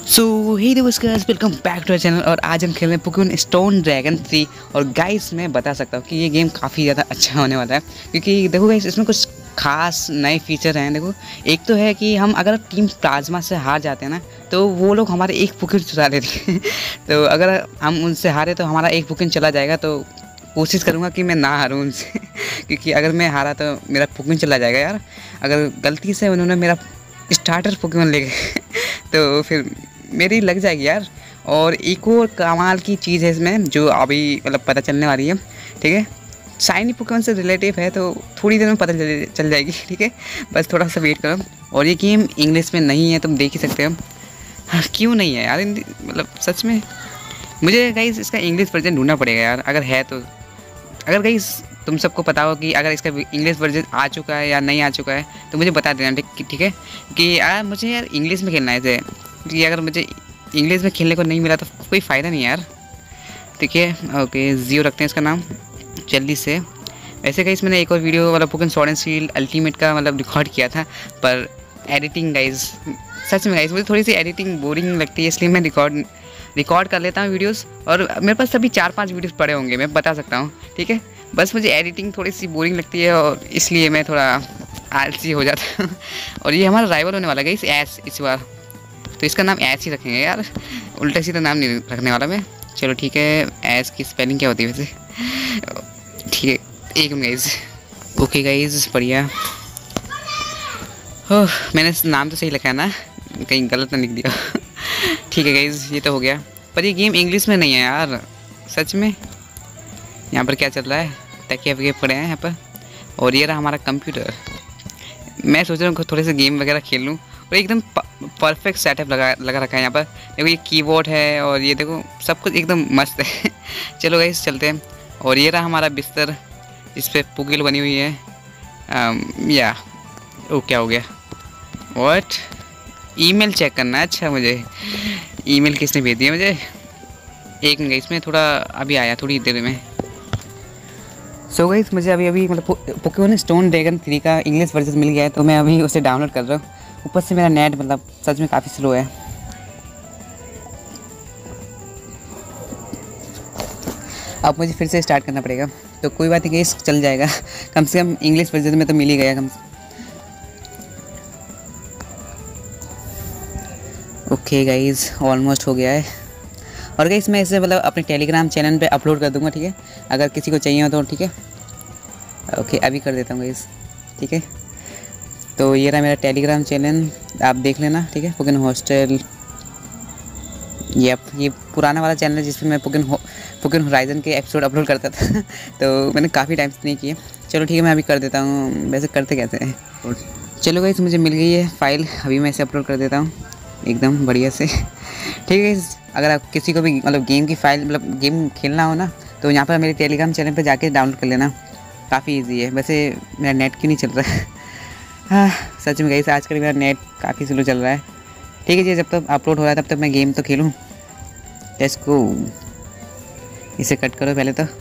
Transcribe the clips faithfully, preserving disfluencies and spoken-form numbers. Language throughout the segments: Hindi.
सो हे नमस्कार, welcome back to our channel. और आज हम खेल रहे हैं पोकेमॉन स्टोन ड्रैगन थ्री। और गाइस मैं बता सकता हूँ कि ये गेम काफ़ी ज़्यादा अच्छा होने वाला है, क्योंकि देखो गाइस इसमें कुछ खास नए फीचर हैं। देखो, एक तो है कि हम अगर टीम प्लाज्मा से हार जाते हैं ना, तो वो लोग हमारे एक पोकेमॉन चुरा लेते हैं। तो अगर हम उनसे हारे तो हमारा एक पोकेमॉन चला जाएगा। तो कोशिश करूँगा कि मैं ना हारूँ उनसे, क्योंकि अगर मैं हारा तो मेरा पोकेमॉन चला जाएगा यार। अगर गलती से उन्होंने मेरा स्टार्टर पोकेमॉन ले गए तो फिर मेरी लग जाएगी यार। और एक और कमाल की चीज़ है इसमें जो अभी मतलब पता चलने वाली है, ठीक है। शाइनी पोकेमॉन से रिलेटिव है तो थोड़ी देर में पता चल चल जाएगी, ठीक है। बस थोड़ा सा वेट करो। और ये गेम इंग्लिश में नहीं है, तुम देख ही सकते हो। हाँ, क्यों नहीं है यार, मतलब सच में मुझे गाइस इसका इंग्लिश वर्जन ढूंढना पड़ेगा यार, अगर है तो। अगर गाइस तुम सबको पता हो कि अगर इसका इंग्लिश वर्जन आ चुका है या नहीं आ चुका है तो मुझे बता देना, ठीक ठीक है। कि यार मुझे यार इंग्लिश में खेलना है इसे, क्योंकि अगर मुझे इंग्लिश में खेलने को नहीं मिला तो कोई फ़ायदा नहीं यार, ठीक है। ओके, जियो रखते हैं इसका नाम जल्दी से। वैसे गाइस मैंने एक और वीडियो वाला Pokemon sword and shield ultimate का मतलब रिकॉर्ड किया था, पर एडिटिंग गाइस सच में गाइस मुझे थोड़ी सी एडिटिंग बोरिंग लगती है, इसलिए मैं रिकॉर्ड रिकॉर्ड कर लेता हूँ वीडियोस। और मेरे पास सभी चार पांच वीडियोस पड़े होंगे, मैं बता सकता हूँ, ठीक है। बस मुझे एडिटिंग थोड़ी सी बोरिंग लगती है और इसलिए मैं थोड़ा आलसी हो जाता हूँ। और ये हमारा राइवल होने वाला है गाइस ऐस इस बार, तो इसका नाम ऐस ही रखेंगे यार, उल्टा सीधा नाम नहीं रखने वाला मैं। चलो ठीक है, ऐस की स्पेलिंग क्या होती है वैसे, ठीक है। एक मिनट गाइस। ओके गाइस, बढ़िया। हो मैंने नाम तो सही लिखा है ना, कहीं गलत ना लिख दिया। ठीक है गाइस, ये तो हो गया। पर ये गेम इंग्लिश में नहीं है यार, सच में। यहाँ पर क्या चल रहा है, तकिया वकिया पड़े हैं यहाँ पर। और ये रहा हमारा कंप्यूटर। मैं सोच रहा हूँ थोड़े से गेम वगैरह खेल लूँ। और एकदम परफेक्ट सेटअप लगा लगा रखा है यहाँ पर। देखो ये कीबोर्ड है और ये देखो सब कुछ एकदम मस्त है। चलो गाइस चलते हैं। और ये रहा हमारा बिस्तर, इस पर पुगिल बनी हुई है। आम, या ओ क्या हो गया, व्हाट, ईमेल चेक करना है। अच्छा, मुझे ईमेल किसने भेज दिया मुझे, एक मिनट गाइस में थोड़ा अभी आया थोड़ी देर में। सो गाइस मुझे अभी अभी मतलब पोकेमॉन स्टोन ड्रैगन थ्री का इंग्लिश वर्जन मिल गया है, तो मैं अभी उसे डाउनलोड कर रहा हूँ। ऊपर से मेरा नेट मतलब सच में काफ़ी स्लो है। अब मुझे फिर से स्टार्ट करना पड़ेगा, तो कोई बात नहीं गाइस, चल जाएगा। कम से कम इंग्लिश वर्जन में तो मिल ही गया कम से। ओके गाइस, ऑलमोस्ट हो गया है। और गाइस मैं इसे मतलब अपने टेलीग्राम चैनल पे अपलोड कर दूंगा, ठीक है। अगर किसी को चाहिए हो तो, ठीक है। ओके अभी कर देता हूँ गाइस, ठीक है। तो ये रहा मेरा टेलीग्राम चैनल, आप देख लेना, ठीक है। पोकेमॉन हॉस्टल, ये ये पुराना वाला चैनल है जिसमें मैं पोकेमॉन हो पोकेमॉन होराइजन के एपिसोड अपलोड करता था। तो मैंने काफ़ी टाइम से नहीं किए। चलो ठीक है, मैं अभी कर देता हूँ। वैसे करते कैसे हैं, चलो गाइस मुझे मिल गई है फाइल, अभी मैं इसे अपलोड कर देता हूँ एकदम बढ़िया से, ठीक है। अगर आप किसी को भी मतलब गेम की फ़ाइल मतलब गेम खेलना हो ना, तो यहाँ पर मेरे टेलीग्राम चैनल पर जाके डाउनलोड कर लेना, काफ़ी इजी है। वैसे मेरा नेट क्यों नहीं चल रहा है, हाँ सच में गाइस आजकल मेरा नेट काफ़ी स्लो चल रहा है, ठीक है जी। जब तक अपलोड हो रहा है तब तक मैं गेम तो खेलूँ। लेट्स गो, इसे कट करो पहले तो।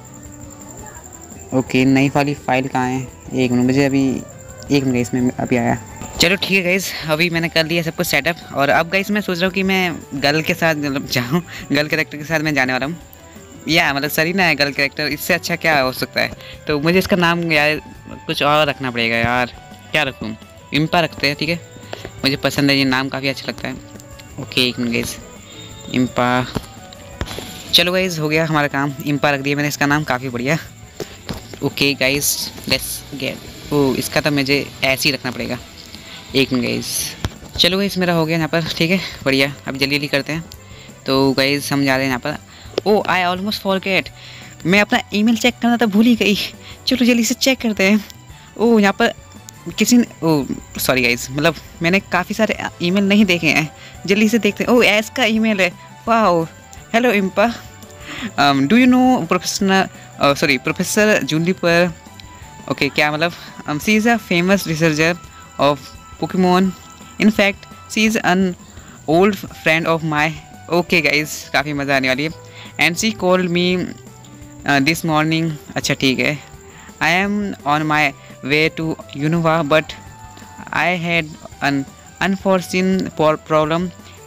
ओके, नई वाली फाइल कहाँ है, एक मिनट मुझे अभी एक मिनट गाइस में अभी आया। चलो ठीक है गाइस, अभी मैंने कर लिया सब कुछ सेटअप। और अब गाइस मैं सोच रहा हूँ कि मैं गर्ल के साथ मतलब जाऊँ, गर्ल कैरेक्टर के साथ मैं जाने वाला हूँ। या मतलब सरीना है गर्ल कैरेक्टर, इससे अच्छा क्या हो सकता है। तो मुझे इसका नाम यार कुछ और रखना पड़ेगा यार, क्या रखूँ, इम्पा रखते हैं, ठीक है। मुझे पसंद है ये नाम, काफ़ी अच्छा लगता है। ओके एक मिनट गाइस, इम्पा। चलो गाइस हो गया हमारा काम, इम्पा रख दिया मैंने इसका नाम, काफ़ी बढ़िया। Okay guys let's get, oh इसका तो मुझे ऐसे ही रखना पड़ेगा। एक मिनट गाइस, चलो गाइस मेरा हो गया यहाँ पर, ठीक है बढ़िया। अब जल्दी जल्दी करते हैं। तो गाइस हम जा रहे हैं यहाँ पर। ओ आई ऑलमोस्ट फॉरगेट, मैं अपना ईमेल चेक करना तो भूल ही गई। चलो जल्दी से चेक करते हैं। ओ यहाँ पर किसी ने, ओ सॉरी गाइस, मतलब मैंने काफ़ी सारे ईमेल नहीं देखे हैं, जल्दी से देखते हैं। ओ एस का ईमेल है, wow, hello Impa, do you know professor sorry professor Juniper. Okay क्या मतलब, she is a famous researcher of Pokemon, in fact she is an old friend of mine. Okay guys काफ़ी मज़ा आने वाली है। And she called me this morning. अच्छा ठीक है, I am on my way to Unova but I had an unforeseen problem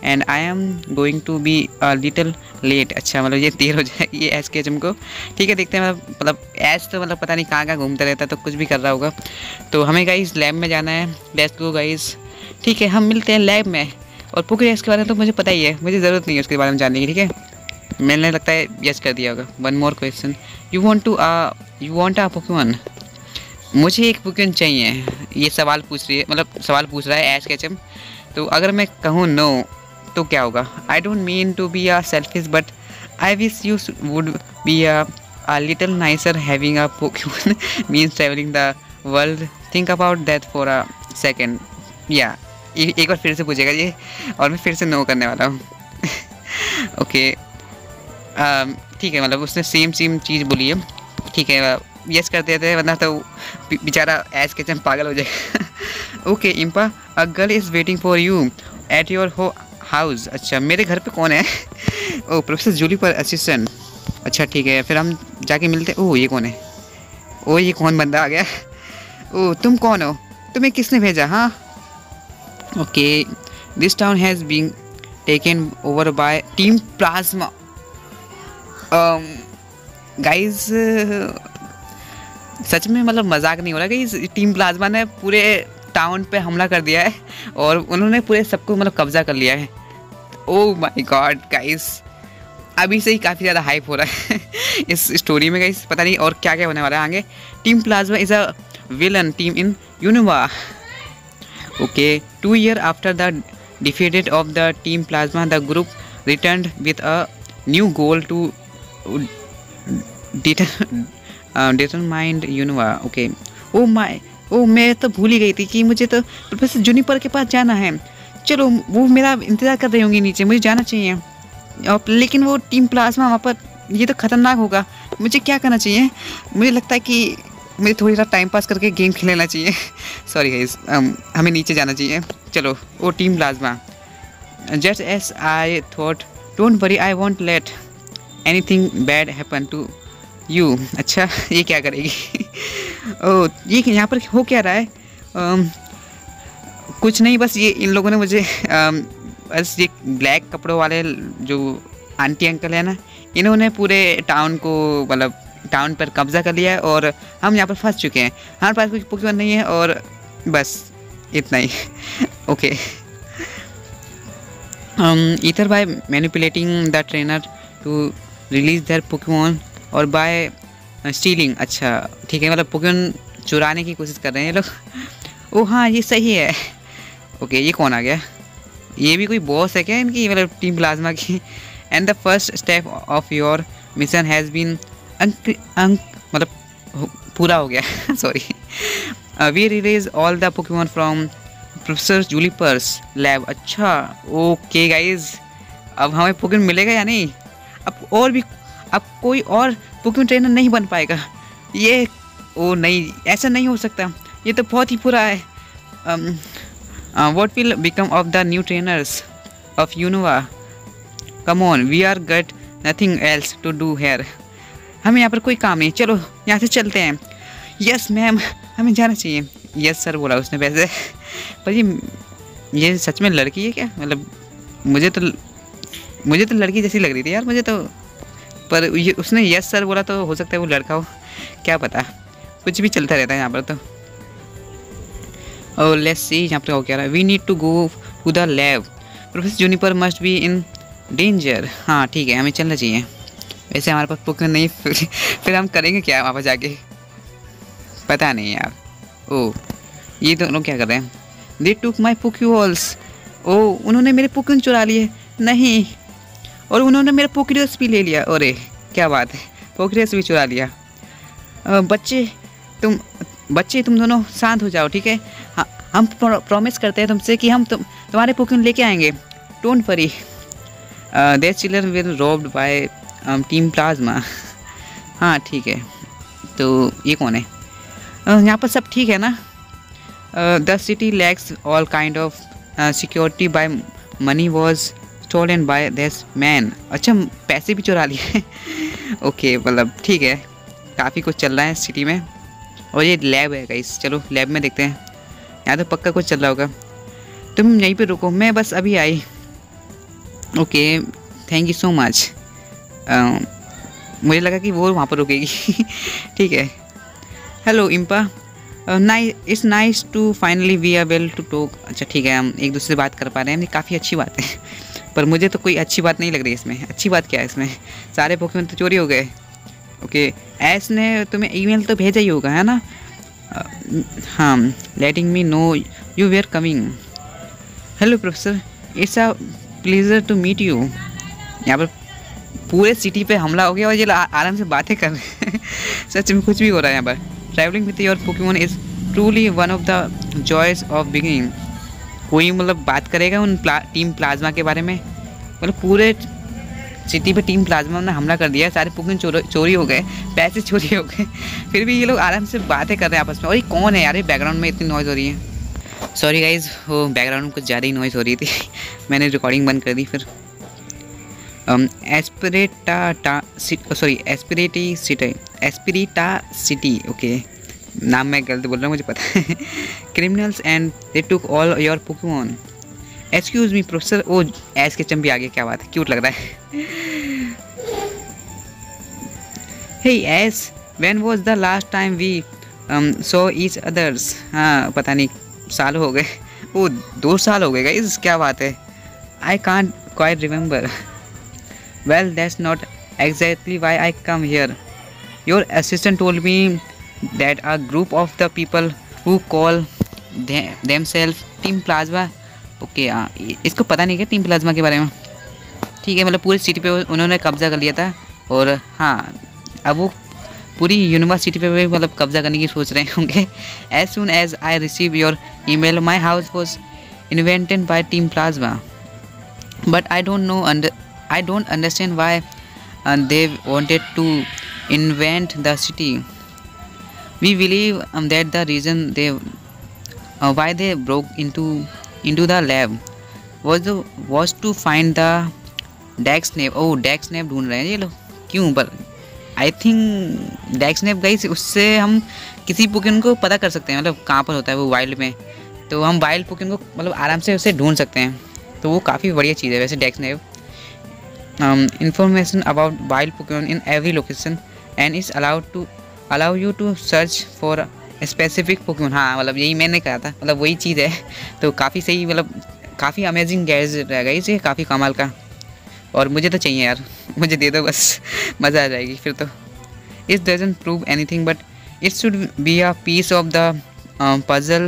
and I am going to be a little late. अच्छा मतलब ये देर हो जाएगी ये ऐश के एच एम को। ठीक है देखते हैं, मतलब ऐश तो मतलब पता नहीं कहाँ कहाँ घूमता रहता है, तो कुछ भी कर रहा होगा। तो हमें गाइस लैब में जाना है, लेट्स गो गाइस। ठीक है हम मिलते हैं लैब में। और पोकेडेक्स के बारे में तो मुझे पता ही है, मुझे ज़रूरत नहीं है उसके बारे में जानने की। ठीक है मैंने लगता है यस कर दिया होगा। One more question, you want to uh you want a Pokemon. मुझे एक पोकेमॉन चाहिए, ये सवाल पूछ रही है, मतलब सवाल पूछ रहा है ऐश के एच एम। तो अगर मैं कहूँ नो तो क्या होगा? I don't mean to be a selfish but I wish you would be a little nicer having a Pokemon means travelling the world. Think about that for a second. या एक बार फिर से पूछेगा ये, और मैं फिर से नो करने वाला हूँ। ओके ठीक है, मतलब उसने सेम सेम चीज़ बोली है। ठीक है यस कर देते हैं, वरना तो बेचारा ऐश के एच एम पागल हो जाएगा। Okay Impa, a girl is waiting for you at your हो हाउस। अच्छा मेरे घर पे कौन है? ओ प्रोफेसर जूली पर असिस्टेंट। अच्छा ठीक है फिर हम जाके मिलते। ओह ये कौन है? ओ ये कौन बंदा आ गया? ओह तुम कौन हो? तुम्हें किसने भेजा? हाँ okay this town has been taken over by team plasma. Guys सच में मतलब मजाक नहीं हो रहा कि इस टीम प्लाज्मा ने पूरे टाउन पे हमला कर दिया है और उन्होंने पूरे सबको मतलब कब्जा कर लिया है। ओह माय गॉड गाइस, अभी से ही काफ़ी ज़्यादा हाइप हो रहा है इस स्टोरी में गाइस। पता नहीं और क्या क्या होने वाला है आगे। Team plasma is a villain team in Unova. Okay two year after the defeated of the team plasma the group returned with a new goal to determine Unova. okay oh my oh मैं तो भूल ही गई थी कि मुझे तो प्रोफेसर जूनिपर के पास जाना है। चलो वो मेरा इंतज़ार कर रही होंगी नीचे, मुझे जाना चाहिए। और लेकिन वो टीम प्लाज्मा वहाँ पर, ये तो ख़तरनाक होगा। मुझे क्या करना चाहिए? मुझे लगता है कि मुझे थोड़ी सा टाइम पास करके गेम खेलना चाहिए। सॉरी गाइस हमें नीचे जाना चाहिए। चलो वो team plasma, just as I thought don't worry I won't let anything bad happen to you. अच्छा ये क्या करेगी? ओह ये यहाँ पर हो क्या रहा है? um, कुछ नहीं, बस ये इन लोगों ने मुझे um, बस ये ब्लैक कपड़ों वाले जो आंटी अंकल है ना, इन्होंने पूरे टाउन को मतलब टाउन पर कब्जा कर लिया है और हम यहाँ पर फंस चुके हैं। हमारे पास कोई पोकेमॉन नहीं है और बस इतना ही। Okay either by manipulating the trainer to release their Pokemon और बाय स्टीलिंग। अच्छा ठीक है, मतलब पोकेमॉन चुराने की कोशिश कर रहे हैं ये लोग। ओह हाँ ये सही है। ओके ये कौन आ गया? ये भी कोई बॉस है क्या इनकी, मतलब टीम प्लाज्मा की? And the first step of your mission has been अंक अंक मतलब पूरा हो गया। Sorry we release all the Pokemon from professor Juniper's lab. अच्छा ओके गाइज, अब हमें पोकेमॉन मिलेगा या नहीं? अब और भी अब कोई और पोकेमॉन ट्रेनर नहीं बन पाएगा ये? ओ नहीं ऐसा नहीं हो सकता, ये तो बहुत ही बुरा है। What will become of the new trainers of Unova? Come on we are get nothing else to do here. हमें यहाँ पर कोई काम नहीं, चलो यहाँ से चलते हैं। यस मैम हमें जाना चाहिए। यस सर बोला उसने वैसे। पर ये ये सच में लड़की है क्या? मतलब मुझे तो मुझे तो लड़की जैसी लग रही थी यार मुझे तो, पर ये उसने यस सर बोला तो हो सकता है वो लड़का हो, क्या पता। कुछ भी चलता रहता है यहाँ पर तो। और लेट्स सी यहाँ पर हो क्या रहा है। We need to go to the lab, professor Juniper must be in danger. हाँ ठीक है हमें चलना चाहिए। वैसे हमारे पास पोकेमॉन नहीं, फिर, फिर हम करेंगे क्या वहाँ पर जाके, पता नहीं यार। ओह ये दोनों क्या कर रहे हैं? दे टुक माई पोकेबॉल्स। ओह उन्होंने मेरे पोकेमॉन चुरा लिए। नहीं, और उन्होंने मेरा पोकेडेक्स भी ले लिया। अरे क्या बात है, पोकेडेक्स भी चुरा लिया। आ, बच्चे तुम बच्चे तुम दोनों शांत हो जाओ ठीक है। हाँ हम प्रॉमिस करते हैं तुमसे कि हम तुम तुम्हारे पोकेमॉन लेके आएंगे। Don't worry. Their children will robbed by team Plasma. हाँ ठीक है, तो ये कौन है? uh, यहाँ पर सब ठीक है ना? The city lacks all kind of security by money was stolen by this man. अच्छा पैसे भी चुरा लिए। ओके मतलब ठीक है, काफ़ी कुछ चल रहा है सिटी में। और ये लैब है गाइस, चलो लैब में देखते हैं। यहाँ तो पक्का कुछ चल रहा होगा। तुम यहीं पे रुको, मैं बस अभी आई। Okay, thank you so much. मुझे लगा कि वो वहाँ पर रुकेगी। ठीक है। Hello Impa, nice, it's nice to finally we are well to talk. अच्छा ठीक है, हम एक दूसरे से बात कर पा रहे हैं, ये काफ़ी अच्छी बात है। पर मुझे तो कोई अच्छी बात नहीं लग रही इसमें। अच्छी बात क्या है इसमें? सारे पोकेमोन तो चोरी हो गए। ओके, एस ने तुम्हें ईमेल तो भेजा ही होगा, है ना? हाँ, letting me know you were coming. Hello professor, it's a pleasure to meet you. यहाँ पर पूरे सिटी पे हमला हो गया और ये आराम से बातें कर रहे हैं। सच में कुछ भी हो रहा है यहाँ पर। Travelling with your Pokemon is truly one of the joys of beginning. कोई मतलब बात करेगा उन प्ला, टीम प्लाज्मा के बारे में? मतलब पूरे सिटी पे टीम प्लाज्मा ने हमला कर दिया, सारे पोकेमोन चोरी चोरी हो गए, पैसे चोरी हो गए, फिर भी ये लोग आराम से बातें कर रहे हैं आपस में। और ये कौन है यार, ये बैकग्राउंड में इतनी नॉइज़ हो रही है? सॉरी गाइज, वो बैकग्राउंड में कुछ ज़्यादा ही नॉइज़ हो रही थी। मैंने रिकॉर्डिंग बंद कर दी फिर। Aspertia sorry Aspertia City Aspertia City okay, नाम मैं गलत बोल रहा हूँ, मुझे पता है। Criminals and they took all your Pokemon. Excuse me professor. Oh, एस के चंपी आ गया, क्या बात है, क्यूट लग रहा है। Hey S, when was the last time we saw each others? हाँ, पता नहीं, साल हो गए। ओ, दो साल हो गए गाइस, क्या बात है। I can't quite remember. Well, that's not exactly why I come here. Your assistant told me that a group of the people who call them, themselves Team Plasma. Okay, हाँ, इसको पता नहीं क्या टीम प्लाज्मा के बारे में। ठीक है, मतलब पूरी सिटी पे उन्होंने कब्जा कर लिया था। और हाँ, अब वो पूरी यूनिवर्सिटी पे भी मतलब कब्जा करने की सोच रहे होंगे। As soon as I received your email, my house was invented by Team Plasma. But I don't know under I don't understand why uh, they wanted to invent the city. We believe um, that the reason they uh, why they broke into into the lab was the was to find the Daxnave. Oh, Daxnave ढूंढ रहे हैं ये लोग, क्यों? पर आई थिंक Daxnave गाइस, उससे हम किसी पोकेमोन को पता कर सकते हैं, मतलब कहाँ पर होता है वो वाइल्ड में। तो हम वाइल्ड पोकेमोन को मतलब आराम से उसे ढूंढ सकते हैं। तो वो काफ़ी बढ़िया चीज़ है वैसे Daxnave। Um, information about wild Pokemon in every location and is allowed to allow you to search for a specific Pokemon। हाँ, मतलब यही मैंने कहा था, मतलब वही चीज़ है। तो काफ़ी सही, मतलब काफ़ी अमेजिंग गैजेट रहेगा इसे, काफ़ी कमाल का। और मुझे तो चाहिए यार, मुझे दे दो बस, मज़ा आ जाएगी फिर तो। It doesn't prove anything but it should be a piece of the um, puzzle.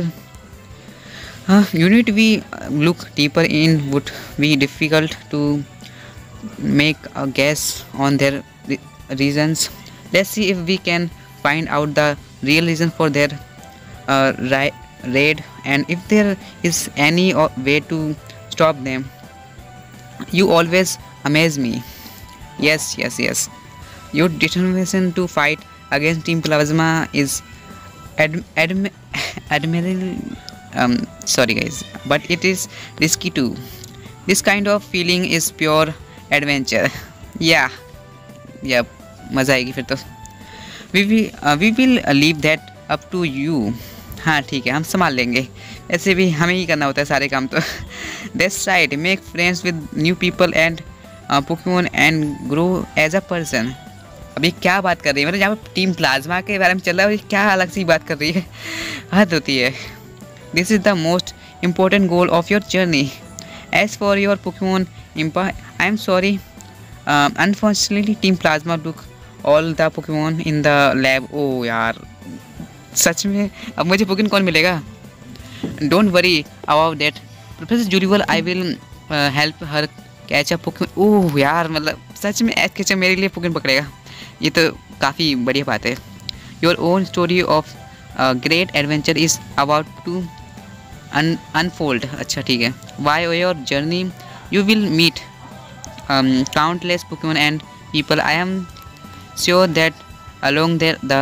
Uh, unit we look deeper in would be difficult to make a guess on their re reasons. Let's see if we can find out the real reason for their uh, raid and if there is any way to stop them. You always amaze me. Yes, yes, yes. Your determination to fight against Team Plasma is ad admi admirable. Um, sorry guys, but it is risky too. This kind of feeling is pure adventure. या या मज़ा आएगी फिर तो। We we we will leave that up to you. हाँ ठीक है, हम संभाल लेंगे, ऐसे भी हमें ही करना होता है सारे काम तो। That's right, make friends with new people and Pokemon and grow as a person. अभी क्या बात कर रही है, मतलब जहाँ पर टीम प्लाज्मा के बारे में चल रहा है, क्या अलग सी बात कर रही है, हद होती है। This is the most important goal of your journey. As for your Pokemon Impa, I am sorry. Um, unfortunately, Team Plasma took all the Pokemon in the lab. Oh यार, सच में अब मुझे पोकेमोन कौन मिलेगा? Don't worry about that. Professor Jurival, I will uh, help her catch a Pokemon. ओह यार, मतलब सच में एच कैचर मेरे लिए पोकेमोन पकड़ेगा, ये तो काफ़ी बढ़िया बात है। Your own story of uh, great adventure is about to un unfold. अच्छा ठीक है। Why your journey? You will meet um, countless Pokemon and people. I am sure that along the, the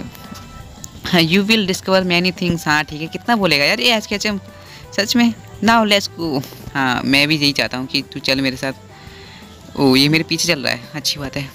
way you will discover many things. हाँ ठीक है, कितना बोलेगा यार ये ऐसे कैसे, सच में। Now let's go. हाँ, मैं भी यही चाहता हूँ कि तू चल मेरे साथ। ओह, ये मेरे पीछे चल रहा है, अच्छी बात है।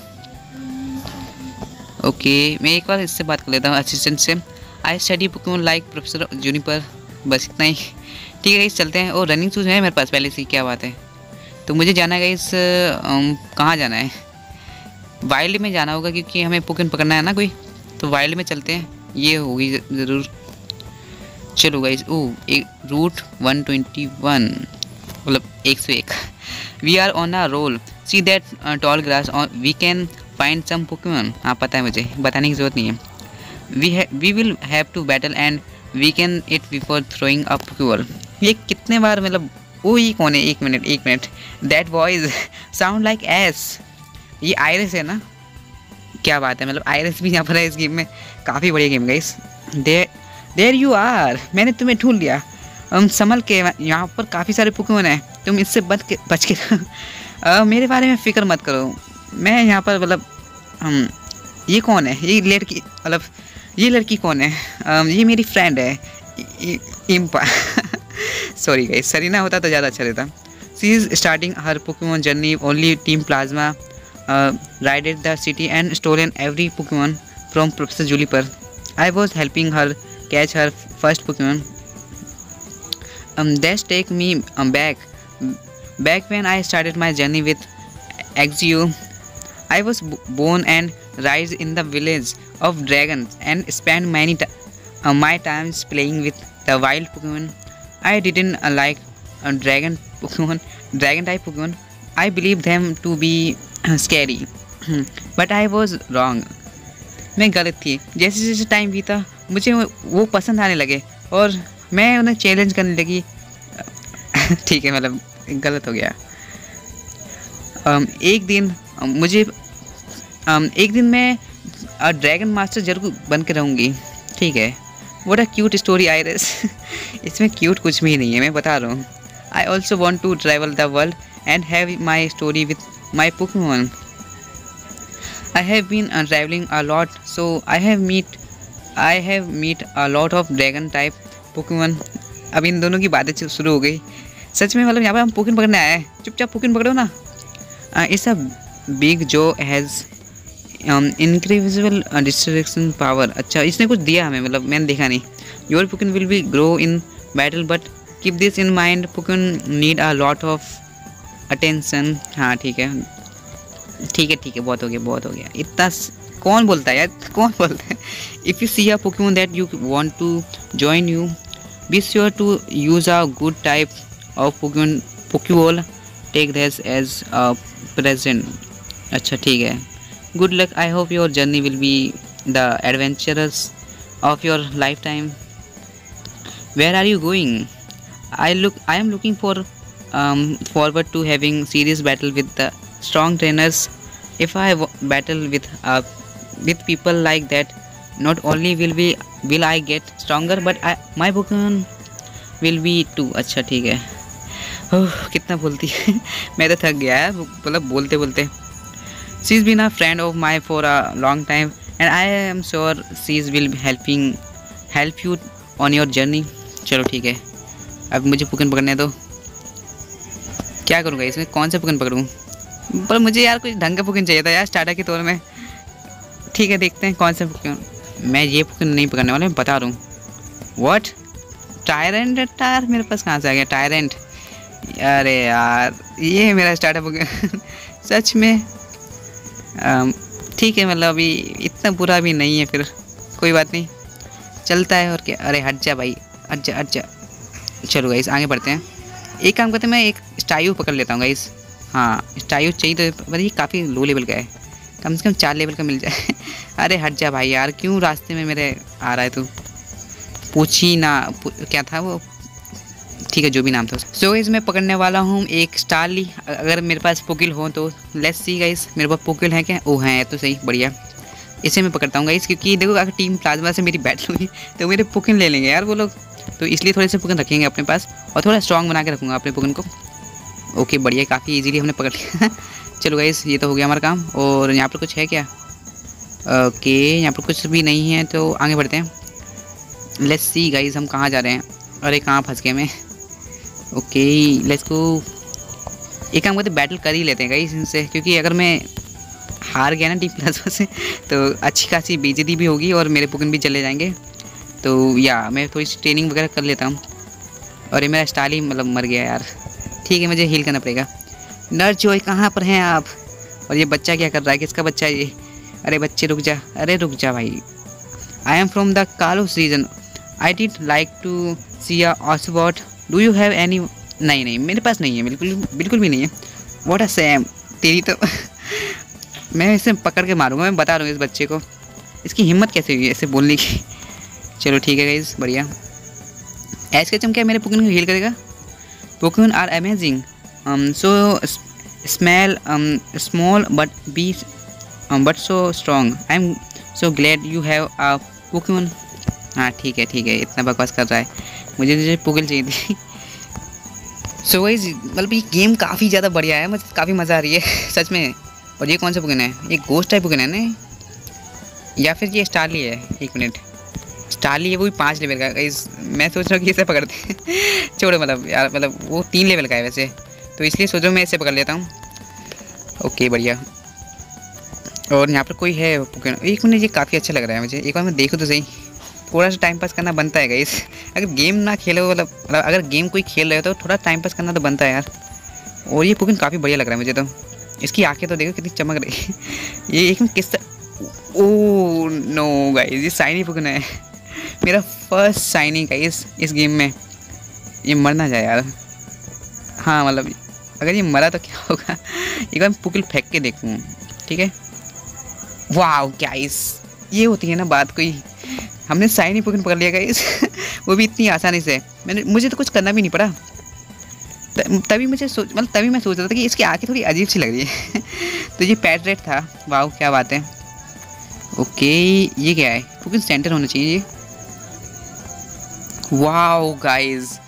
ओके, मैं एक बार इससे बात कर लेता हूँ, असिस्टेंट से। I study Pokemon like professor Juniper. बस इतना ही, ठीक है, इस चलते हैं। और रनिंग शूज़ है मेरे पास पहले से, क्या बात है। तो मुझे जाना है गाइस, कहाँ जाना है? वाइल्ड में जाना होगा क्योंकि हमें पोकेमॉन पकड़ना है ना कोई, तो वाइल्ड में चलते हैं, ये होगी ज़रूर। चलो गाइस, ओ एक रूट वन ट्वेंटी वन, मतलब एक सौ एक। We are on a roll, see that tall grass, we can find some Pokemon. हाँ पता है मुझे, बताने की ज़रूरत नहीं है। We we will have to battle and we can it before throwing a Pokeball. ये कितने बार, मतलब ओ ये कौन है? एक मिनट एक minute, that voice sound like S. ये आयरिस है ना? क्या बात है, मतलब आयरिस भी यहाँ पर है इस गेम में। काफ़ी बढ़िया game guys. There there you are, मैंने तुम्हें ढूंढ लिया। हम संभल के, यहाँ पर काफ़ी सारे पोकेमॉन हैं, तुम इससे बच के बच के uh, मेरे बारे में फ़िक्र मत करो, मैं यहाँ पर, मतलब हम ये कौन है? ये लड़की, मतलब ये लड़की कौन है? um, ये मेरी फ्रेंड है इम्पा। सॉरी गाइस, सरीना होता तो ज़्यादा अच्छा रहता। She is starting her Pokemon journey, only Team Plasma raided the city and stolen every Pokemon from professor Juniper. I was helping her catch her first Pokemon. That's take me back back when I started my journey with Axew. I was born and raised in the village of dragons and spent many t uh, my times playing with the wild Pokemon. I didn't uh, like uh, dragon Pokemon, dragon type Pokemon. I believed them to be uh, scary, but I was wrong. मैं गलत थी। जैसे जैसे टाइम बीता मुझे वो पसंद आने लगे और मैं उन्हें चैलेंज करने लगी। ठीक है, मतलब गलत हो गया। um, एक दिन मुझे um, एक दिन मैं ड्रैगन मास्टर जरूर बन के रहूँगी। ठीक है, what a cute story Iris. इसमें क्यूट कुछ भी नहीं है, मैं बता रहा हूँ। I also want to travel the world and have my story with my Pokemon. I have been travelling a lot, so I have meet I have meet a lot of dragon type Pokemon. अब इन दोनों की बातें शुरू हो गई। सच में, मतलब यहाँ पर हम पोकेमॉन पकड़ने आए हैं। चुपचाप पोकेमॉन पकड़ो ना। It's a big jaw has incredible distraction power. अच्छा, इसने कुछ दिया हमें, मतलब मैंने देखा नहीं। Your Pokemon will be grow in battle but keep this in mind, Pokemon need a lot of attention. हाँ ठीक है ठीक है ठीक है, बहुत हो गया बहुत हो गया। इतना कौन बोलता है यार, कौन बोलता है? If you see a Pokemon that you want to join you, be sure to use a good type of Pokemon Pokeball. Take this as a present. अच्छा ठीक है, good luck. I hope your journey will be the adventurous of your life time. Where are you going? I look I am looking for forward to having serious battle with the strong trainers. If I battle with uh, with people like that, not only will we will I get stronger, but I, my Pokemon will be too. अच्छा ठीक है। ओह कितना बोलती है। मैं तो थक गया है, मतलब बोलते बोलते। She's been a friend of mine for a long time, and I am sure she's will be helping help you on your journey. चलो ठीक है, अब मुझे पोकेमॉन पकड़ने दो। क्या करूँगा इसमें, कौन सा पोकेमॉन पकड़ूँ? पर मुझे यार कुछ ढंग का पोकेमॉन चाहिए था यार स्टार्टर के तौर में। ठीक है, देखते हैं कौन सा पोकेमॉन। मैं ये पोकेमॉन नहीं पकड़ने वाला, मैं बता रहा हूँ। व्हाट? टायरेंट? टायर मेरे पास कहाँ से आ गया टायरेंट? अरे यार, ये है मेरा स्टार्टर पोकेमॉन। सच में ठीक है, मतलब अभी इतना बुरा भी नहीं है, फिर कोई बात नहीं, चलता है और क्या। अरे हट जा भाई, हट जा हट जा। चलो गाइस आगे बढ़ते हैं। एक काम करते हैं, मैं एक स्टायू पकड़ लेता हूँ गाइस। हाँ स्टायू चाहिए तो, पर ये काफ़ी लो लेवल का है, कम से कम चार लेवल का मिल जाए। अरे हट जा भाई यार, क्यों रास्ते में मेरे आ रहा है तू? पूछी ना पू, क्या था वो? ठीक है, जो भी नाम था। सो गाइस मैं पकड़ने वाला हूँ एक स्टारली। अगर मेरे पास पोकिल हो तो लेट्स सी गाइस, मेरे पास पोकिल है क्या? ओ है तो सही, बढ़िया। इसे मैं पकड़ता हूँ गाइस, क्योंकि देखो अगर टीम प्लाज्मा से मेरी बैटल हुई तो मेरे पोकिल ले लेंगे यार वो लोग, तो इसलिए थोड़े से पोकिल रखेंगे अपने पास और थोड़ा स्ट्रॉन्ग बना के रखूँगा अपने पोकिल को। ओके बढ़िया, काफ़ी इजीली हमने पकड़ लिया। चलो गाइस ये तो हो गया हमारा काम। और यहाँ पर कुछ है क्या? ओके यहाँ पर कुछ भी नहीं है, तो आगे बढ़ते हैं। लेट्स सी गाइस हम कहाँ जा रहे हैं। अरे कहाँ फंस गए मैं। Okay let's go. एक काम करते बैटल कर ही लेते हैं गाइस इनसे, क्योंकि अगर मैं हार गया ना टीम प्लाज्मा से तो अच्छी खासी बेइज्जती भी होगी और मेरे पोकेमॉन भी चले जाएंगे। तो या मैं थोड़ी सी ट्रेनिंग वगैरह कर लेता हूँ। और ये मेरा स्टाइल ही मतलब मर गया यार। ठीक है, मुझे हील करना पड़ेगा। नरजोई कहाँ पर हैं आप? और ये बच्चा क्या कर रहा है? किसका बच्चा है ये? अरे बच्चे रुक जा, अरे रुक जा भाई। I am from the Kalos region, I did like to see a ऑसबॉट, डू यू हैव एनी? नहीं नहीं मेरे पास नहीं है, बिल्कुल बिल्कुल भी नहीं है। व्हाट अ सैम, तेरी तो मैं इसे पकड़ के मारूंगा, मैं बता रहा हूँ इस बच्चे को, इसकी हिम्मत कैसे हुई ऐसे बोलने की। चलो ठीक है गाइस, बढ़िया। ऐस का क्या मेरे पोकेमॉन को हील करेगा? Pokemon are amazing, so smell small but be but so strong, I am so glad you have a Pokemon. हाँ ठीक है ठीक है, इतना बकवास कर रहा है, मुझे मुझे पोकेल चाहिए थी। सो गाइस मतलब ये गेम काफ़ी ज़्यादा बढ़िया है, मतलब काफ़ी मज़ा आ रही है सच में। और ये कौन सा पोकेमॉन है? ये गोस्ट टाइप पोकेमॉन है ना, या फिर ये स्टारली है? एक मिनट, स्टारली है, वो भी पाँच लेवल का गाइस। मैं सोच रहा हूँ कि इसे पकड़ते हैं छोड़ो, मतलब यार मतलब वो तीन लेवल का है वैसे, तो इसलिए सोच रहा हूँ मैं इसे पकड़ लेता हूँ। ओके बढ़िया। और यहाँ पर कोई है पोकेमॉन, एक मिनट, ये काफ़ी अच्छा लग रहा है मुझे, एक बार मैं देखूँ तो सही। थोड़ा सा टाइम पास करना बनता है गाइस, अगर गेम ना खेलो मतलब मतलब अगर गेम कोई खेल रहे हो तो थोड़ा टाइम पास करना तो बनता है यार। और ये पोकेमॉन काफ़ी बढ़िया लग रहा है मुझे तो, इसकी आंखें तो देखो कितनी चमक रही है। ये एक किस तरह, ओह नो गाइस, ये शाइनी पोकेमॉन है, मेरा फर्स्ट शाइनी गाइस इस गेम में। ये मर ना जाए यार, हाँ मतलब अगर ये मरा तो क्या होगा, एक बार पोकेल फेंक के देखूँ, ठीक है। वाह गाइस, ये होती है ना बात कोई, हमने शाइनी पोकेमॉन पकड़ लिया गाइस वो भी इतनी आसानी से, मैंने मुझे तो कुछ करना भी नहीं पड़ा। तभी मुझे सोच मतलब तभी मैं सोच रहा था कि इसकी आंखें थोड़ी अजीब सी लग रही है तो ये पैटरेट था, वाह क्या बात है। ओके ये क्या है? पोकेमॉन सेंटर होना चाहिए ये। वाह गाइस,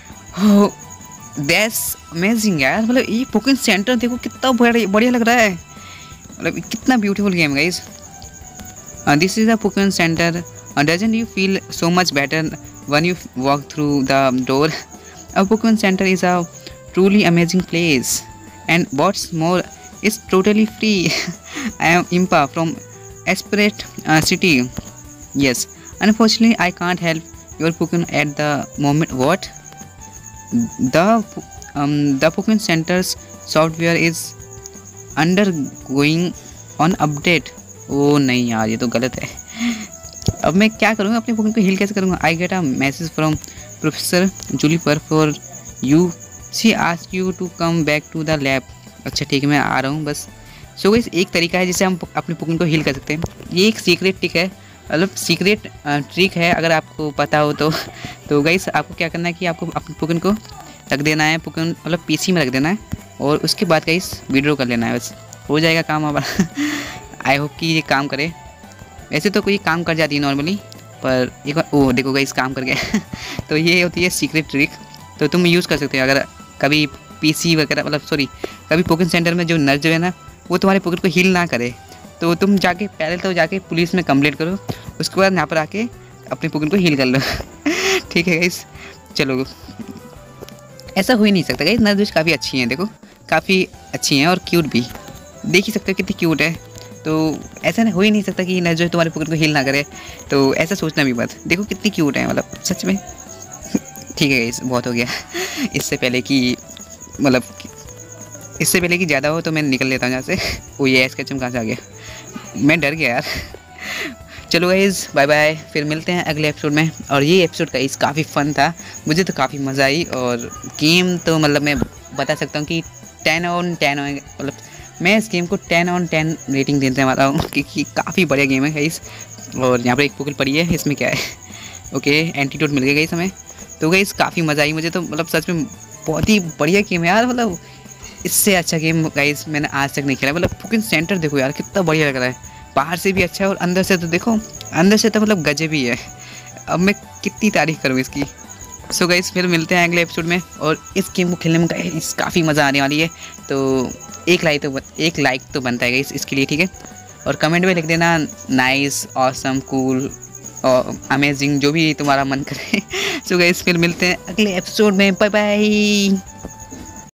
दैट्स अमेजिंग यार, मतलब ये पोकेमॉन सेंटर देखो कितना बढ़िया बढ़िया लग रहा है, मतलब कितना ब्यूटीफुल गेम है guys. This is the Pokemon Center, doesn't you feel so much better when you walk through the door? A Pokemon Center is a truly amazing place, and what's more, it's totally free. I am Impa from Esperate uh, City. Yes, unfortunately, I can't help your Pokemon at the moment. What? The um the Pokemon Center's software is undergoing an update. Oh नहीं यार, ये तो गलत है। अब मैं क्या करूँगा, अपने पोकेमॉन को हील कैसे करूँगा? I get a message from professor Juniper for you, she ask you to come back to the lab. अच्छा ठीक है, मैं आ रहा हूँ बस। सो गाइस एक तरीका है जिससे हम अपने पोकेमॉन को हील कर सकते हैं, ये एक सीक्रेट ट्रिक है, मतलब सीक्रेट ट्रिक है, अगर आपको पता हो तो। तो गाइस आपको क्या करना है कि आपको अपने पोकेमॉन को रख देना है, पोकेमॉन मतलब पीसी में रख देना है, और उसके बाद गाइस विड्रॉ कर लेना है, बस हो जाएगा काम हमारा। आई होप कि ये काम करे, वैसे तो कोई काम कर जाती है नॉर्मली, पर एक बार ओ देखो गाइस काम कर गया तो ये होती है सीक्रेट ट्रिक, तो तुम यूज़ कर सकते हो अगर कभी पीसी वगैरह मतलब सॉरी कभी पोकेमॉन सेंटर में जो नर्स जो है ना वो तुम्हारे पोकेमॉन को हील ना करे, तो तुम जाके पहले तो जाके पुलिस में कंप्लेंट करो, उसके बाद यहाँ पर आके अपने पोकेमॉन को हील कर लो ठीक है गाइस। चलो ऐसा हो ही नहीं सकता गाइस, नर्स काफ़ी अच्छी हैं, देखो काफ़ी अच्छी हैं और क्यूट भी, देख ही सकते हो कितनी क्यूट है, तो ऐसा हो ही नहीं सकता कि नर्स जो तुम्हारे पोकेमॉन को हील ना करे, तो ऐसा सोचना भी मत, देखो कितनी क्यूट है मतलब सच में। ठीक है गाइस बहुत हो गया, इससे पहले कि मतलब इससे पहले कि ज़्यादा हो तो मैं निकल लेता हूँ यहाँ से। वो ये इसका चम कहाँ से आ गया, मैं डर गया यार। चलो गाइस बाय बाय, फिर मिलते हैं अगले एपिसोड में। और ये एपिसोड गाइस काफ़ी फ़न था, मुझे तो काफ़ी मज़ा आई, और गेम तो मतलब मैं बता सकता हूँ कि टेन ऑन टेन मतलब मैं इस गेम को टेन ऑन टेन रेटिंग देने वाला हूँ, क्योंकि काफ़ी बढ़िया गेम है गाइस। और यहाँ पर एक पोकेल पड़ी है, इसमें क्या है ओके एंटीडोट मिल गया गाइस हमें, तो गाइस काफ़ी मज़ा आई मुझे तो, मतलब सच में बहुत ही बढ़िया गेम है यार, मतलब इससे अच्छा गेम गाइस मैंने आज तक नहीं खेला। मतलब पोकेमॉन सेंटर देखो यार कितना बढ़िया लग रहा है, बाहर से भी अच्छा है और अंदर से तो देखो, अंदर से तो मतलब गजब ही है, अब मैं कितनी तारीफ़ करूँ इसकी। सो so गाइस फिर मिलते हैं अगले एपिसोड में, और इस गेम को खेलने में गाइस काफ़ी मज़ा आने वाली है, तो एक लाइक तो एक लाइक तो बनता है गाइस इसके लिए, ठीक है। और कमेंट में लिख देना नाइस, ऑसम, कूल और अमेजिंग, जो भी तुम्हारा मन करे। सो गाइस फिर मिलते हैं अगले एपिसोड में, बाय बाय।